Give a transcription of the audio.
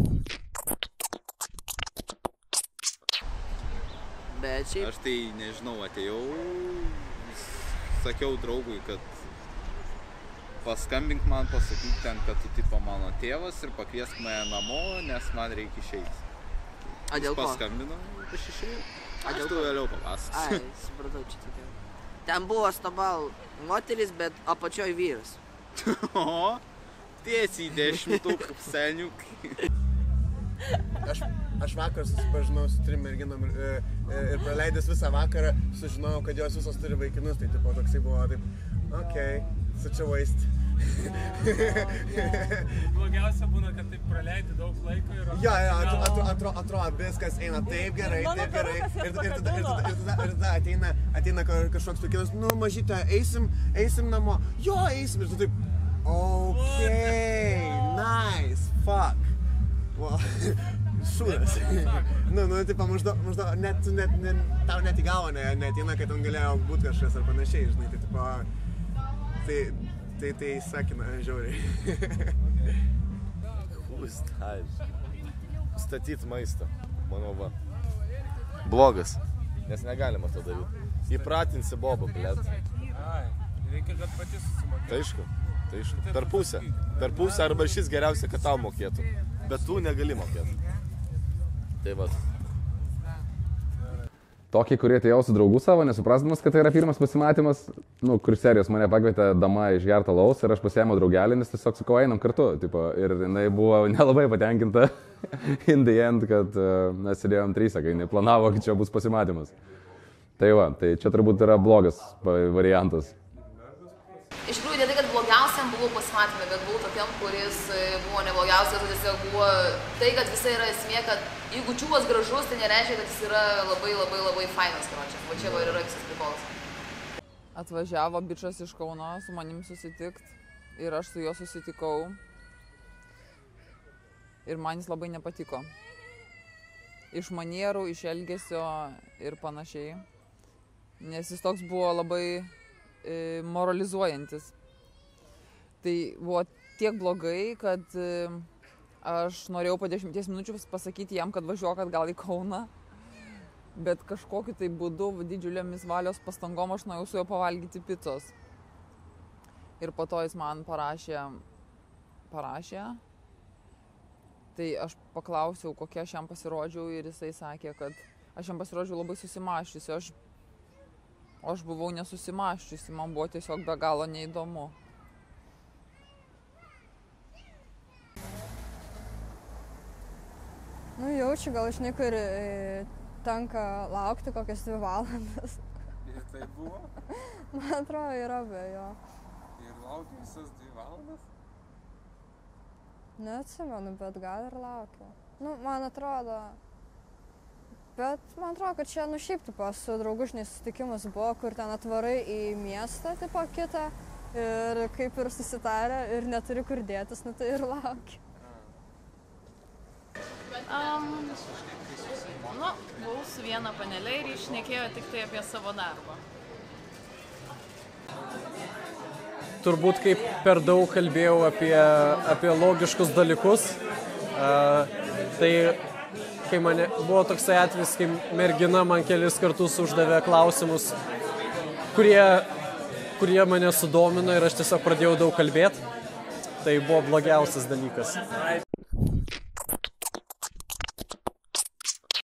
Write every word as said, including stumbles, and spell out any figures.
Bet šiaip... Aš tai nežinau, atėjau, sakiau draugui, kad paskambink man, pasakyk ten, kad tu tipo mano tėvas ir pakviesk mane namo, nes man reikia išeiti. A dėl ko? Paskambino, aš išėjau. A dėl aš tu ko? vėliau papasakosiu. Ai, supratau, čia tokia. Ten buvo stabal moteris, bet apačioj vyras. O, tiesiai dešimtuk, seniuk. Aš, aš vakar susipažinau su trim merginom ir, ir praleidęs visą vakarą sužinojau, kad jos visos turi vaikinus, tai tipo toksai buvo taip, okei, okay, such a waste. Blogiausia būna, kad taip praleidi daug laiko ir... Jo, jo, atrodo, atro, atro, viskas eina taip gerai, taip gerai ir, ir, ir, tada, ir, tada, ir, tada, ir tada ateina, ateina kažkoks vaikinas, nu mažytė, eisim, eisim namo, jo, eisim ir tu taip, okei, okay, nice, fuck. Wow. Šūdas. nu, nu, tipo, maždaug, maždaug, net, net, net, tau net į galvą ne, neateina, kad ten galėjo būti kažkas ar panašiai, žinai, tai, tipo, tai, tai, tai sakina, žiauriai. Hūstas. Statyt maistą, manau, va. Blogas, nes negalima to daryti. Įpratinsi bobą, blėt. Ai, reikia, kad pati susimokėtų. Tai aišku, tai aišku. Per pusę. Per pusę arba šis geriausia, kad tau mokėtų. Bet tu negali mokėti. Tai va. Tokį, kurie atėjau su draugu savo, nesuprasdamas, kad tai yra pirmas pasimatymas, nu, kur serijos mane pakvietė dama išgertą alaus ir aš pasiėmiau draugelį, nes tiesiog sakau, einam kartu. Tipo, ir jinai buvo nelabai patenkinta in the end, kad uh, mes sėdėjom tryse, kai jinai planavo, kad čia bus pasimatymas. Tai va, tai čia turbūt yra blogas variantas. Iš tikrųjų, ne tai, kad blogiausiam buvau pasimatymė, bet buvau tokiam, kuris buvo neblogiausias, tai tiesiog buvo tai, kad visai yra esmė, kad jeigu čiūvas gražus, tai nereiškia, kad jis yra labai labai labai fainas, karočią. O čia va ir yra visas prikolas. Atvažiavo bičas iš Kauno su manim susitikt ir aš su juo susitikau ir man jis labai nepatiko. Iš manierų, iš elgesio ir panašiai, nes jis toks buvo labai moralizuojantis. Tai buvo tiek blogai, kad aš norėjau po dešimties minučių pasakyti jam, kad važiuok atgal į Kauną, bet kažkokiu tai būdu, didžiulėmis valios pastangom aš nuėjau su juo pavalgyti picos. Ir po to jis man parašė, parašė, tai aš paklausiau, kokia aš jam pasirodžiau ir jisai sakė, kad aš jam pasirodžiau labai susimaščiusi. Aš O aš buvau nesusimaščiusi, man buvo tiesiog be galo neįdomu. Nu, jaučiu, gal žinai, kur tenka laukti kokias dvi valandas. Ir tai buvo? Man atrodo, yra be jo. Ir laukiu visas dvi valandas? Neatsimenu, bet gal ir laukiu. Nu, man atrodo... Bet man atrodo, kad čia, nu šiaip, tipo, su draugužniais susitikimus buvo, kur ten atvarai į miestą, tipo, kitą ir kaip ir susitarę ir neturi kur dėtis, nu tai ir lauki. Um, nu, buvau su viena panelė ir išnekėjo tik tai apie savo darbą. Turbūt kaip per daug kalbėjau apie, apie logiškus dalykus, uh, tai kai mane buvo toksai atvejis, kai mergina man kelis kartus uždavė klausimus, kurie, kurie mane sudomino ir aš tiesiog pradėjau daug kalbėti. Tai buvo blogiausias dalykas.